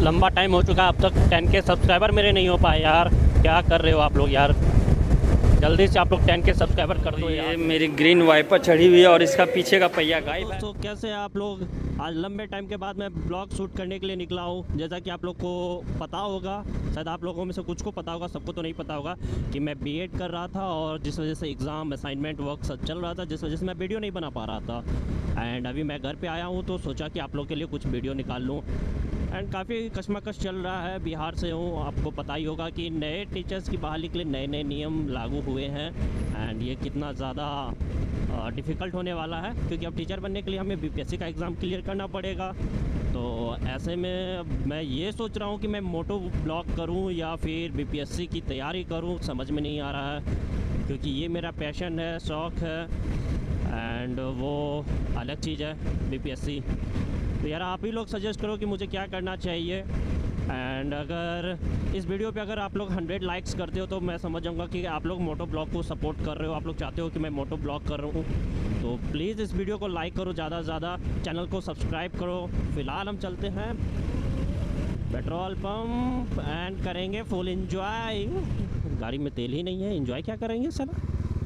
लंबा टाइम हो चुका, अब तक 10K सब्सक्राइबर मेरे नहीं हो पाए यार। क्या कर रहे हो आप लोग यार, जल्दी से आप लोग 10K सब्सक्राइबर कर दो यार। ये मेरी ग्रीन वाइपर चढ़ी हुई है और इसका पीछे का पहिया गायब है। तो कैसे हैं आप लोग? आज लंबे टाइम के बाद मैं ब्लॉग शूट करने के लिए निकला हूँ। जैसा कि आप लोग को पता होगा, शायद आप लोगों में से कुछ को पता होगा, सबको तो नहीं पता होगा, कि मैं बीएड कर रहा था और जिस वजह से एग्ज़ाम असाइनमेंट वर्क सब चल रहा था, जिस वजह से मैं वीडियो नहीं बना पा रहा था। एंड अभी मैं घर पे आया हूँ तो सोचा कि आप लोग के लिए कुछ वीडियो निकाल लूँ। एंड काफ़ी कशमकश चल रहा है, बिहार से हूँ, आपको पता ही होगा कि नए टीचर्स की बहाली के लिए नए नए नियम लागू हुए हैं। एंड ये कितना ज़्यादा डिफ़िकल्ट होने वाला है, क्योंकि अब टीचर बनने के लिए हमें बीपीएससी का एग्ज़ाम क्लियर करना पड़ेगा। तो ऐसे में मैं ये सोच रहा हूँ कि मैं मोटो ब्लॉग करूँ या फिर बीपीएससी की तैयारी करूँ, समझ में नहीं आ रहा है, क्योंकि ये मेरा पैशन है, शौक़ है, एंड वो अलग चीज़ है बीपीएससी। तो यार आप ही लोग सजेस्ट करो कि मुझे क्या करना चाहिए। एंड अगर इस वीडियो पे अगर आप लोग 100 लाइक्स करते हो तो मैं समझ जाऊँगा कि आप लोग मोटो ब्लॉग को सपोर्ट कर रहे हो, आप लोग चाहते हो कि मैं मोटो ब्लॉग कर रहा हूँ। तो प्लीज़ इस वीडियो को लाइक करो ज़्यादा से ज़्यादा, चैनल को सब्सक्राइब करो। फ़िलहाल हम चलते हैं पेट्रोल पंप एंड करेंगे फुल एंजॉय। गाड़ी में तेल ही नहीं है, एंजॉय क्या करेंगे सर?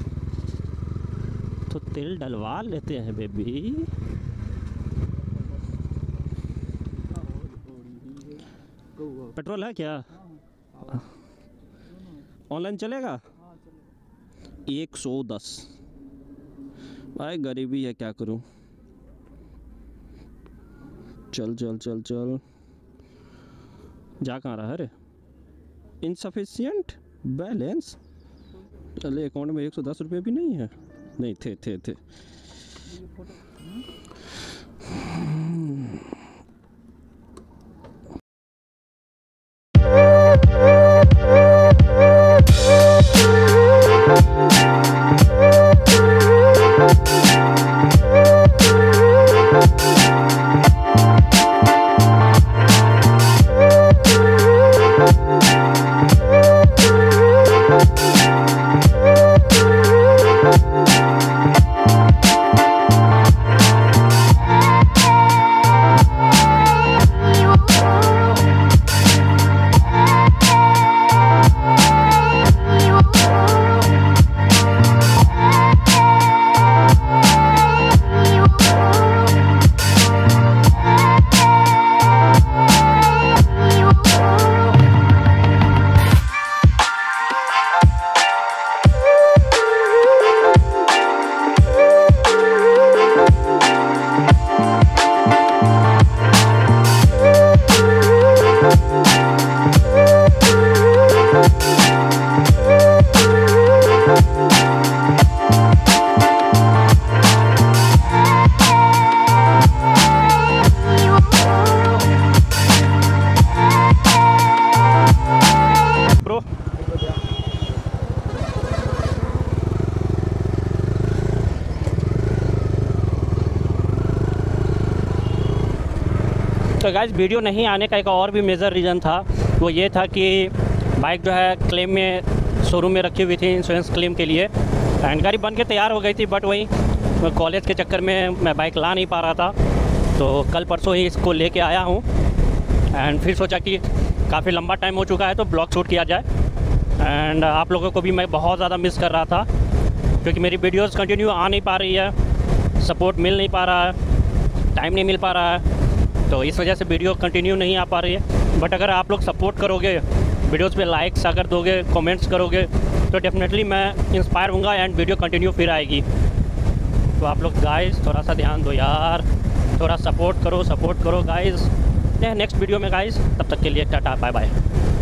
तो तेल डलवा लेते हैं बेबी। पेट्रोल है क्या? ऑनलाइन चलेगा? 110। भाई गरीबी है, क्या करूं। चल चल चल चल, जा कहाँ रहा है रे? Insufficient balance. चले अकाउंट में 110 रुपये भी नहीं है। नहीं थे। तो गाइस वीडियो नहीं आने का एक और भी मेजर रीज़न था, वो ये था कि बाइक जो है क्लेम में शोरूम में रखी हुई थी इंश्योरेंस क्लेम के लिए। एंड गाड़ी बन के तैयार हो गई थी, बट वही कॉलेज के चक्कर में मैं बाइक ला नहीं पा रहा था। तो कल परसों ही इसको लेके आया हूँ। एंड फिर सोचा कि काफ़ी लंबा टाइम हो चुका है तो ब्लॉग शूट किया जाए। एंड आप लोगों को भी मैं बहुत ज़्यादा मिस कर रहा था, क्योंकि मेरी वीडियोस कंटिन्यू आ नहीं पा रही है, सपोर्ट मिल नहीं पा रहा है, टाइम नहीं मिल पा रहा है, तो इस वजह से वीडियो कंटिन्यू नहीं आ पा रही है। बट अगर आप लोग सपोर्ट करोगे, वीडियोस पे लाइक्स अगर दोगे, कमेंट्स करोगे, तो डेफिनेटली मैं इंस्पायर होऊंगा एंड वीडियो कंटिन्यू फिर आएगी। तो आप लोग गाइस थोड़ा सा ध्यान दो यार, थोड़ा सपोर्ट करो गाइस। नेक्स्ट वीडियो में गाइस, तब तक के लिए टाटा बाय बाय।